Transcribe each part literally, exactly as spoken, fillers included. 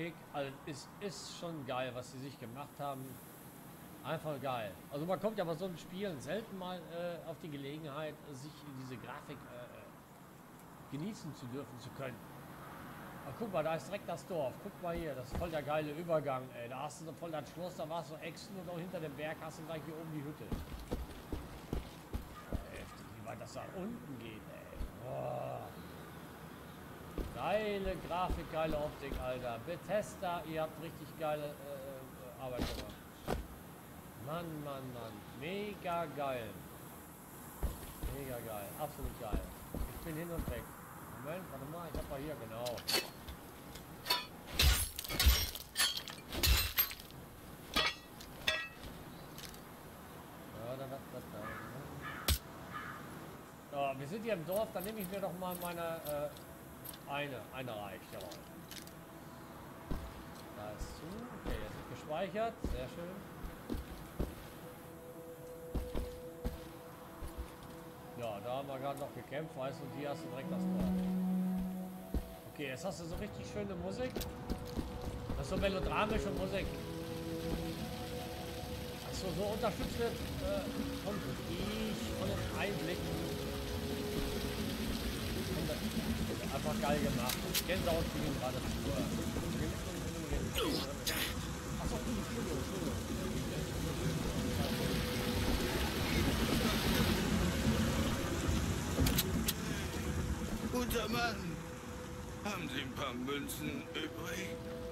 Grafik, also ist, ist schon geil, was sie sich gemacht haben. Einfach geil. Also man kommt ja bei so einem Spiel selten mal äh, auf die Gelegenheit, sich diese Grafik äh, genießen zu dürfen zu können. Aber guck mal, da ist direkt das Dorf. Guck mal hier, das ist voll der geile Übergang, ey. Da hast du so voll das Schloss, da warst du Echsen und auch hinter dem Berg hast du gleich hier oben die Hütte. Heftig, wie weit das da unten geht, ey. Boah. Geile Grafik, geile Optik, Alter. Bethesda, ihr habt richtig geile äh, Arbeit gemacht. Mann, Mann, Mann. Mega geil. Mega geil. Absolut geil. Ich bin hin und weg. Moment, warte mal. Ich hab mal hier, genau. Ja, da, da, da, da. So, wir sind hier im Dorf. Dann nehme ich mir doch mal meine... Äh, eine. Eine reicht. Jawohl. Da ist zu. Okay, jetzt wird gespeichert. Sehr schön. Ja, da haben wir gerade noch gekämpft, weißt du, und hier hast du direkt das Dorf. Okay, jetzt hast du so richtig schöne Musik. Das ist so melodramische Musik. Achso, so unterstützt wird äh, von ich von den Einblicken. Einfach geil gemacht. Gänsehaut kriegen gerade zu. Achso, Entschuldigung, Entschuldigung. Guter Mann, haben Sie ein paar Münzen übrig?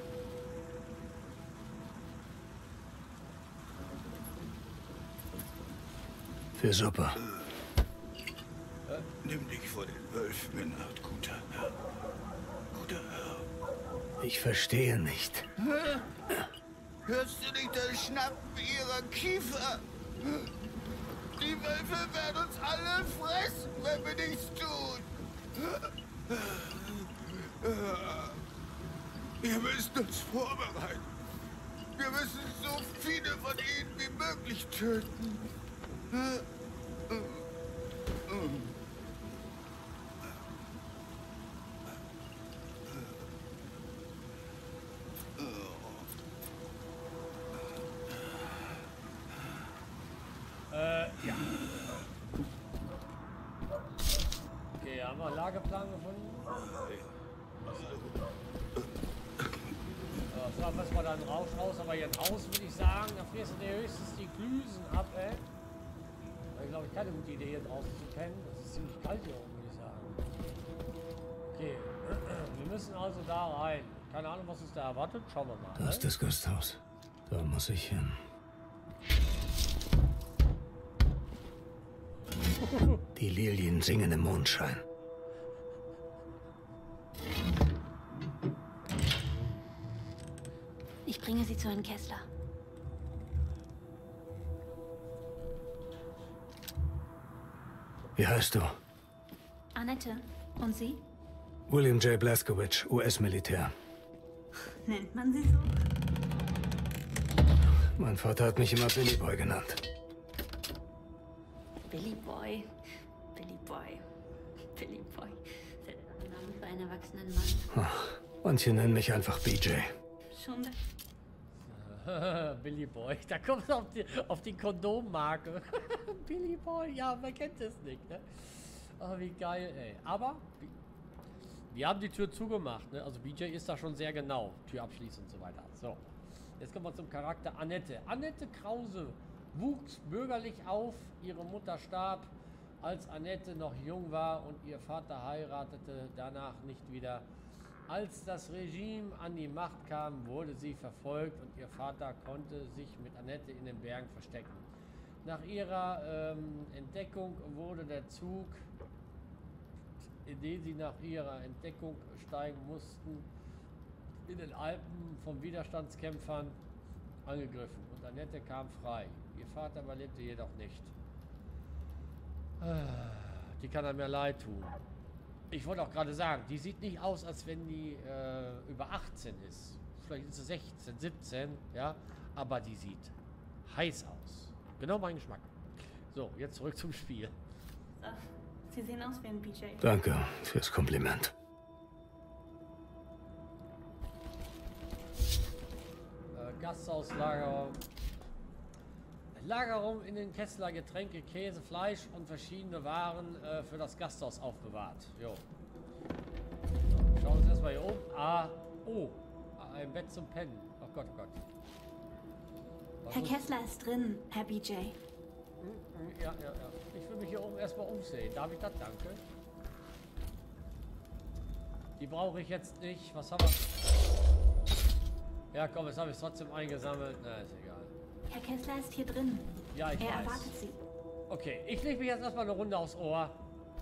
Für Suppe. Äh, nimm dich vor den Wölfen in Acht, guter Herr. Guter Herr. Ich verstehe nicht. Hä? Hörst du nicht das Schnappen ihrer Kiefer? Die Wölfe werden uns alle fressen, wenn wir nichts tun. Wir müssen uns vorbereiten. Wir müssen so viele von ihnen wie möglich töten. Äh, ja. Okay, haben wir einen Lageplan gefunden? So, so was wir dann Rausch raus, aber hier ein Haus würde ich sagen, da frierst du dir höchstens die Glüsen ab, ey. Das ist, glaube ich, keine gute Idee hier draußen zu pennen. Das ist ziemlich kalt hier oben, würde ich sagen. Okay, wir müssen also da rein. Keine Ahnung, was uns da erwartet. Schauen wir mal. Da ist das Gasthaus. Da muss ich hin. Die Lilien singen im Mondschein. Ich bringe Sie zu Herrn Kessler. Wie heißt du? Annette. Und Sie? William J. Blazkowicz, U S-Militär. Nennt man Sie so? Mein Vater hat mich immer Billy Boy genannt. Billy Boy. Billy Boy. Billy Boy. Das ist ein Name für einen erwachsenen Mann. Ach, manche nennen mich einfach B J. Schon da. Billy Boy, da kommt auf die, auf die Kondommarke. Billy Boy, ja, man kennt es nicht, ne? Oh, wie geil, ey. Aber wir haben die Tür zugemacht, ne? Also B J ist da schon sehr genau. Tür abschließen und so weiter. So, jetzt kommen wir zum Charakter Annette. Annette Krause wuchs bürgerlich auf. Ihre Mutter starb, als Annette noch jung war und ihr Vater heiratete danach nicht wieder. Als das Regime an die Macht kam, wurde sie verfolgt und ihr Vater konnte sich mit Annette in den Bergen verstecken. Nach ihrer ähm, Entdeckung wurde der Zug, in den sie nach ihrer Entdeckung steigen mussten, in den Alpen von Widerstandskämpfern angegriffen und Annette kam frei. Ihr Vater überlebte jedoch nicht. Die kann einem ja leid tun. Ich wollte auch gerade sagen, die sieht nicht aus, als wenn die äh, über achtzehn ist. Vielleicht ist sie sechzehn, siebzehn, ja. Aber die sieht heiß aus. Genau mein Geschmack. So, jetzt zurück zum Spiel. So, Sie sehen aus wie ein B J. Danke fürs Kompliment. Gasthauslagerung. Lagerung in den Kessler, Getränke, Käse, Fleisch und verschiedene Waren äh, für das Gasthaus aufbewahrt. Jo. So, schauen wir uns erstmal hier oben. Ah, oh, ein Bett zum Pennen. Oh Gott, oh Gott. Was Herr muss- Kessler ist drin, Herr B J. Ja, ja, ja. Ich will mich hier oben erstmal umsehen. Darf ich das? Danke. Die brauche ich jetzt nicht. Was haben wir? Ja, komm, jetzt habe ich es trotzdem eingesammelt. Na, ist egal. Herr Kessler ist hier drin. Ja, ich Er weiß. erwartet Sie. Okay, ich lege mich jetzt erstmal eine Runde aufs Ohr.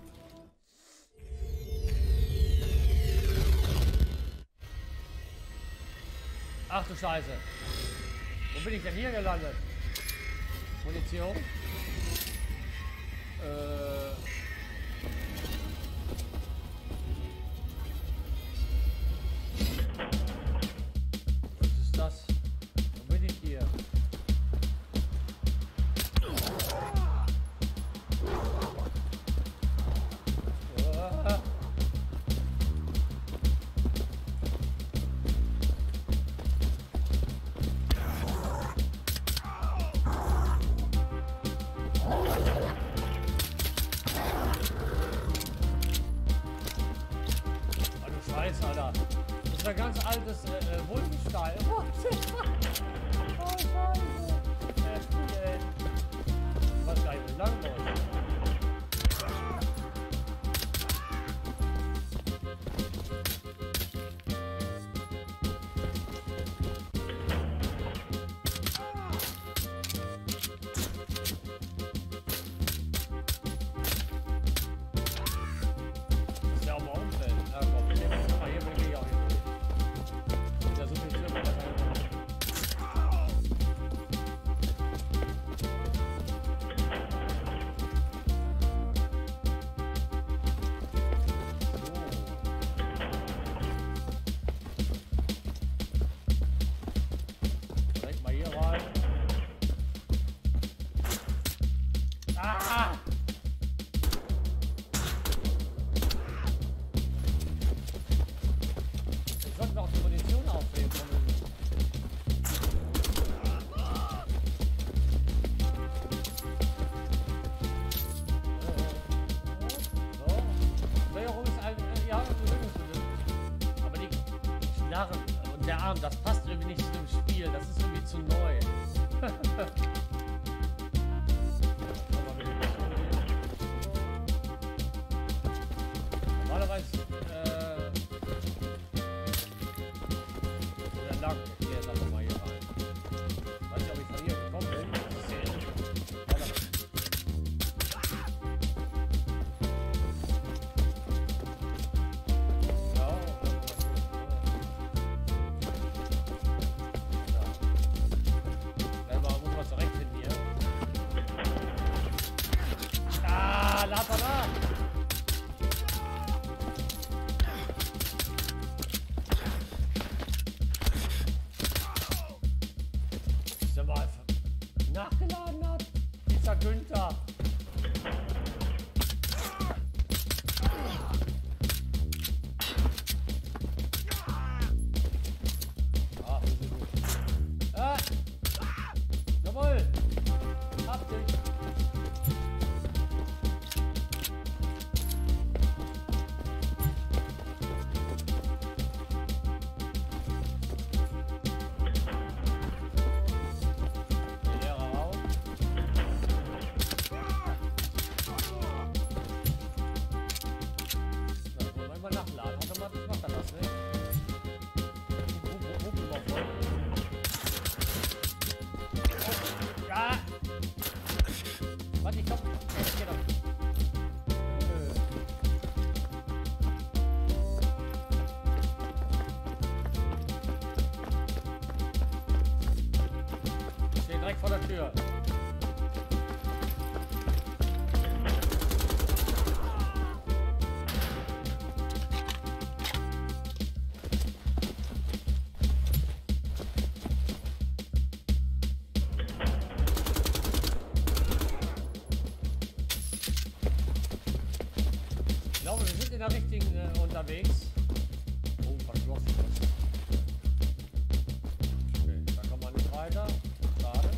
Ach du Scheiße. Wo bin ich denn hier gelandet? Munition? Äh. Was ist das? Wo bin ich hier? Ah. Oh, du Scheiße, Alter. Das ist ein ganz altes äh, äh, Wolfenstein. Oh, oh, Scheiße. Heftig, ey. Ich weiß gar nicht, wie lang das ist. Ist ja auch mal umfällt. Na komm, ich nehme jetzt mal hier, bin ich auch nicht durch. Ist ja so viel Türen, was da hinten. So. Direkt mal hier rein. Ah! Ich sollte noch die Munition aufnehmen. So. Steuerung ist ein. äh, Ja, Bewegungsmittel. Aber die Knarren und der Arm, das passt irgendwie nicht zu dem Spiel. Das ist irgendwie zu neu. Normalerweise. Äh, oder lang. Ich gehe jetzt einfach mal hier rein. Weiß nicht, ob ich von hier gekommen bin. Das ist sehr interessant. Warte. Ja. Ja. Man muss mal zurechtfinden hier. Ah, lad mal nach! Ist der mal nachgeladen hat? Dieser Günther. Ach, wir sind gut. Ah! Jawohl! Hab dich! Leerer Raum. Na, wollen wir mal nachladen. Automatisch macht er das, ne? Hup, hup, hup, hup, hup, hup. Ja! Warte, ich komm. Ich geh doch. Nö. Ich stehe direkt vor der Tür. Ich glaube, wir sind in der richtigen äh, unterwegs. Oh, verschlossen. Okay, da kann man nicht weiter. Schade.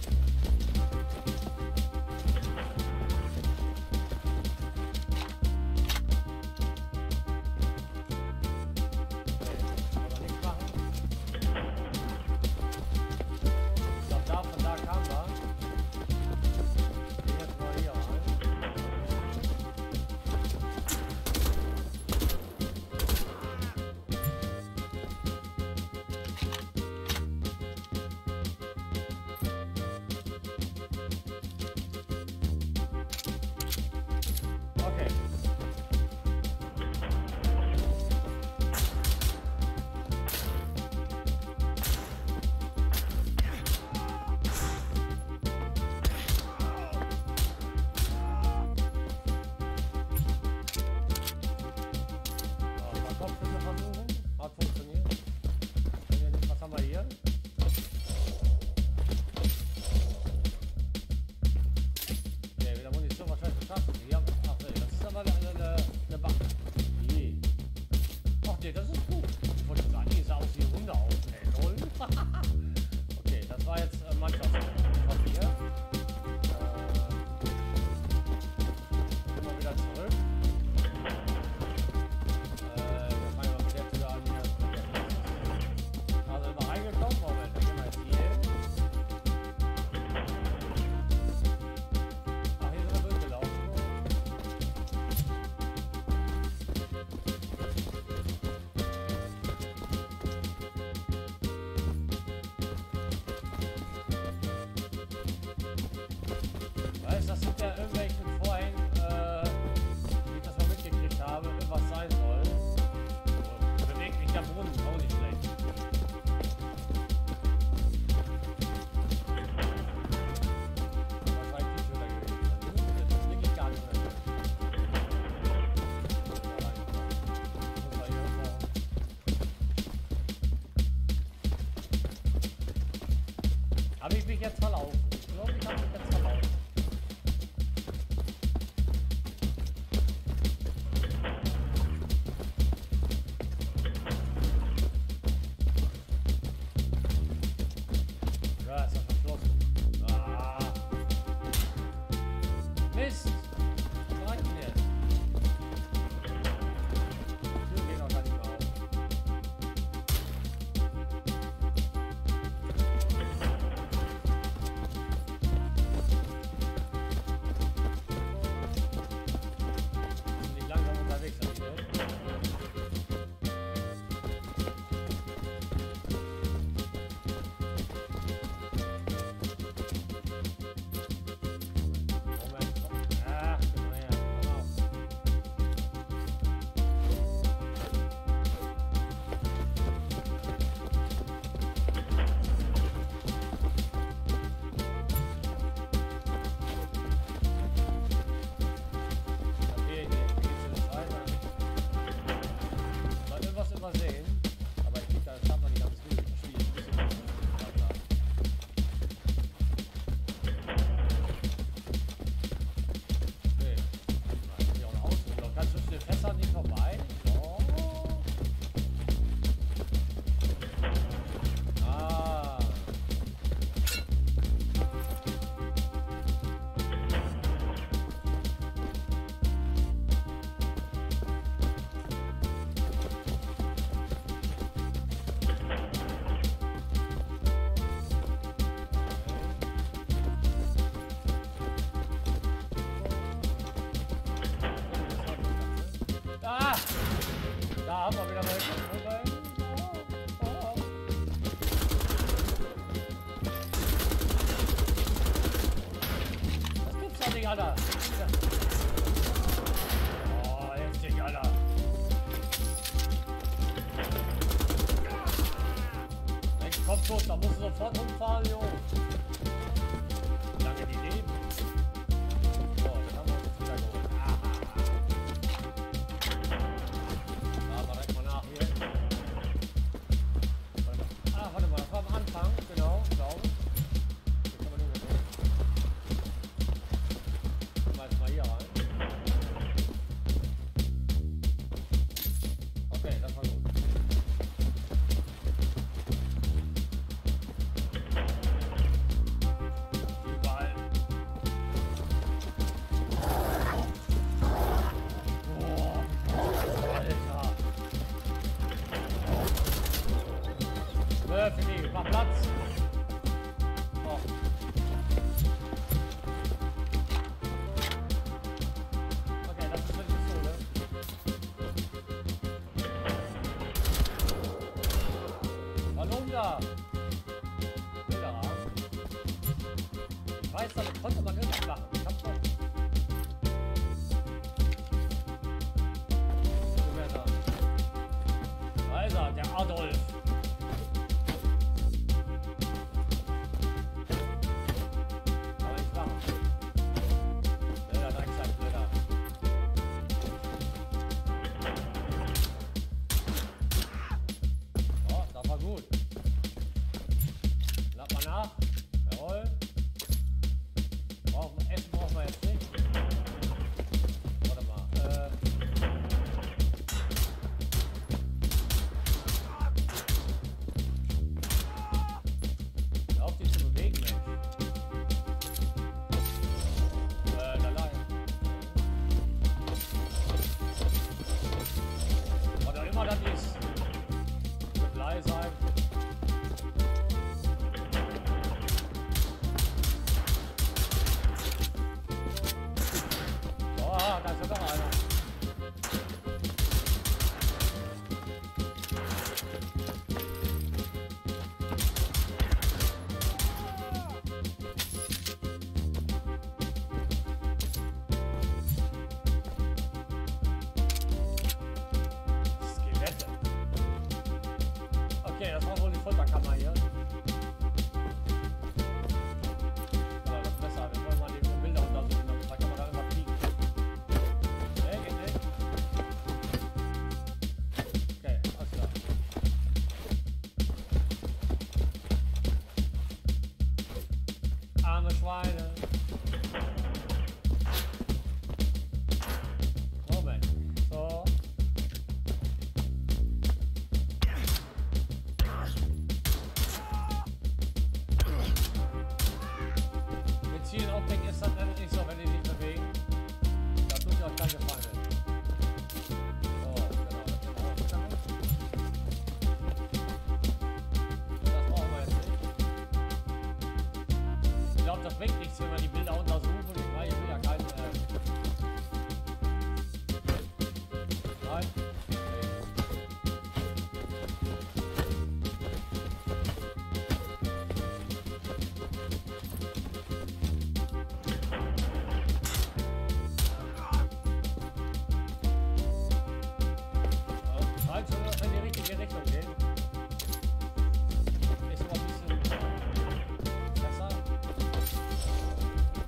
Das sind ja irgendwelchen vorhin, äh, wie ich das mal mitgekriegt habe, irgendwas sein soll. So, beweglicher Brunnen, auch nicht schlecht. Wahrscheinlich die Tür da gewesen. Das blicke ich gar nicht mehr. Habe ich mich jetzt verlaufen? Ich glaube, ich habe mich jetzt verlaufen. Da haben wir wieder mal. Oh, oh. Das gibt's doch nicht, Alter. Oh, heftig, Alter. Mensch, komm schon, da musst du sofort umfahren, Jo. Wie lange die leben? So, dann haben wir uns wieder geholt. Bilder. Bilder. Ich weiß, damit konnte man irgendwas machen. Ich hab's noch. Wo ist er? Da ist er, der Adolf. Aber ich mach. Bilder, da gesagt, Bilder. Oh, das war gut. Lad mal nach. Jawohl. Brauchen, Essen brauchen wir jetzt nicht. Warte mal. Äh. Hör auf, dich zu bewegen, Mensch. Äh, da lag. Was auch immer das ist. Wird leise sein. Oh, da ist sogar einer. Skelette. Okay, das war wohl die Folterkammer hier. Aber das ist besser, wir wollen mal die Bilder untersuchen, da kann man da immer fliegen. Nee, geht nicht. Okay, alles klar. Arme Schweine. Moment. So. Mit vielen Optik ist das nämlich nicht so, wenn die sich bewegen. Da tut ihr euch gleich gefallen. So, genau, das können wir auch machen. Das brauchen wir jetzt nicht. Ich glaube, das bringt nichts, wenn wir die Bilder untersuchen. Ich weiß, ich will ja keinen. Äh Nein. Scheint schon, dass wir in die richtige Richtung gehen. Ist aber ein bisschen besser.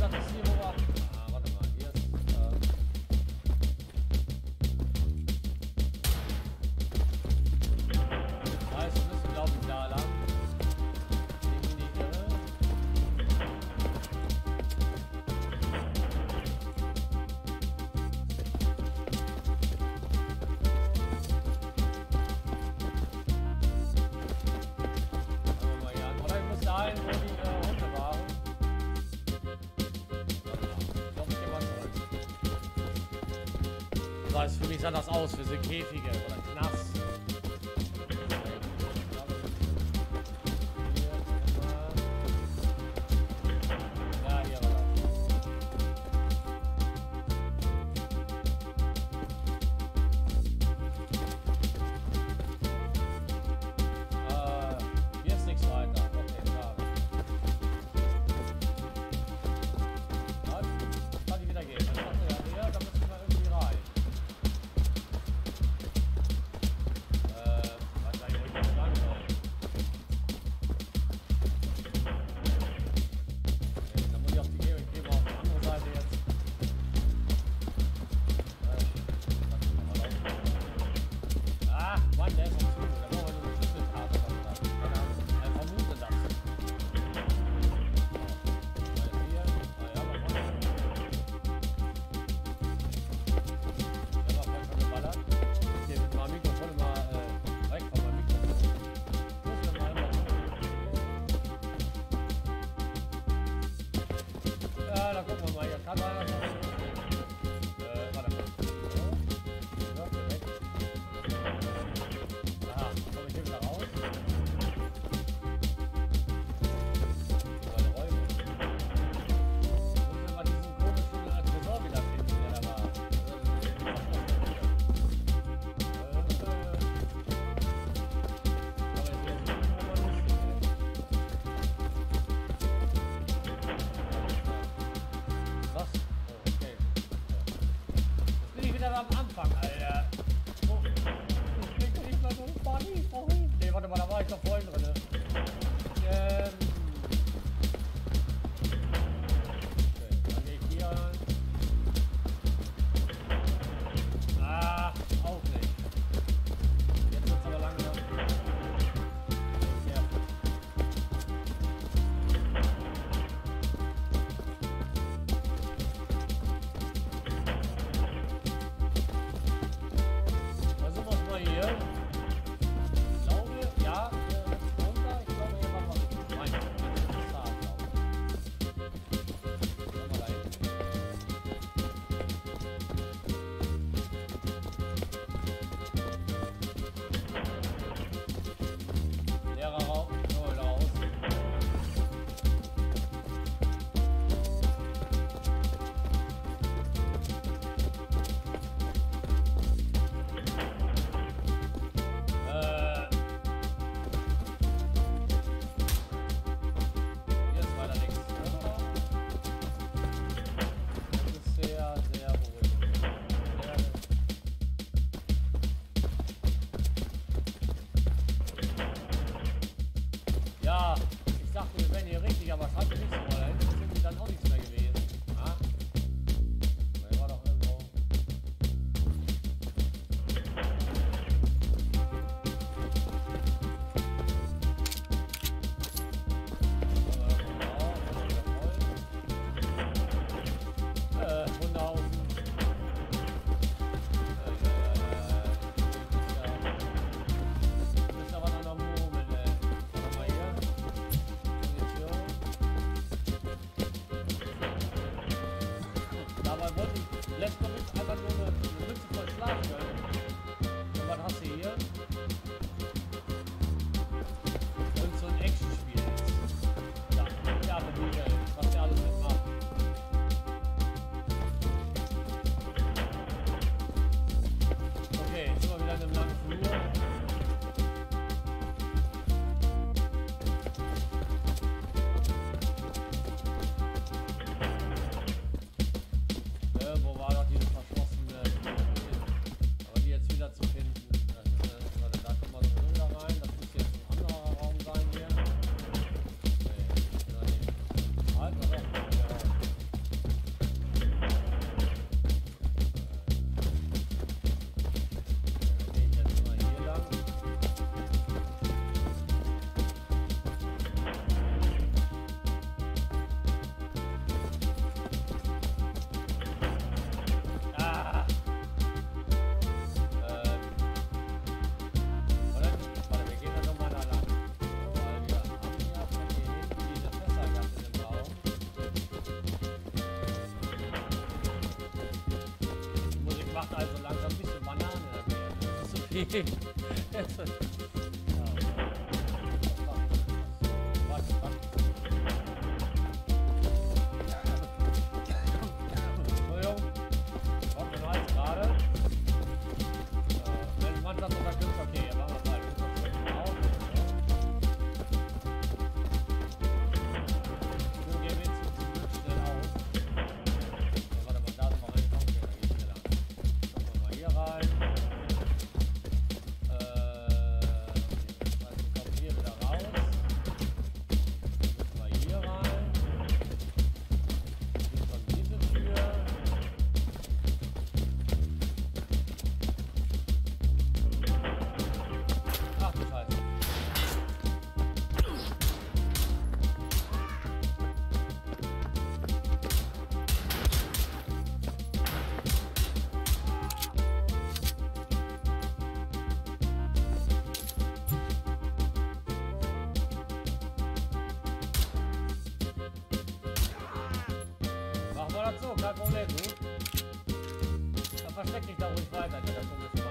das ist hier, wo wir... Ah, warte mal, hier ist... Äh das heißt, wir müssen, glaube ich, da lang. Ich nicht irre. Oder ich muss dahin, wo die äh, Hunde waren. Ich glaube, ich gehe mal zurück. So, für mich sah das aus. Wir sind Käfige oder Knast. Ja, hier war das. Äh, hier ist nichts weiter. Okay, schade. Was? Kann ich wieder gehen? Ich dachte ja, hier, da müssen wir irgendwie rein. Äh, was sag ich, wo ich noch lang soll? Okay, dann muss ich auf die Gehung. Ich gehe mal auf die andere Seite jetzt. Äh, lass mich noch mal laufen. Ah, Mann, der ist noch zu. Da brauchen wir nur eine Schlüsselkarte. Keine Ahnung. Er vermutet das. Weil hier, ah ja, aber vorne. Der war vorhin schon geballert. Hier mit meinem Mikrofon immer äh, weg von meinem Mikrofon. Muss mir mal immer so. Ja, da gucken wir mal. Hier kann man das noch. Äh, warte mal. So. Ja, perfekt. Aha, komme ich hier wieder raus? Meine Räume. Müssen wir mal diesen komischen äh, Tresor wiederfinden, der da war. Äh, äh, aber jetzt hier ist irgendwo mal lustig, ey. So, kein Problem, du. Dann versteck dich da ruhig weiter, der das so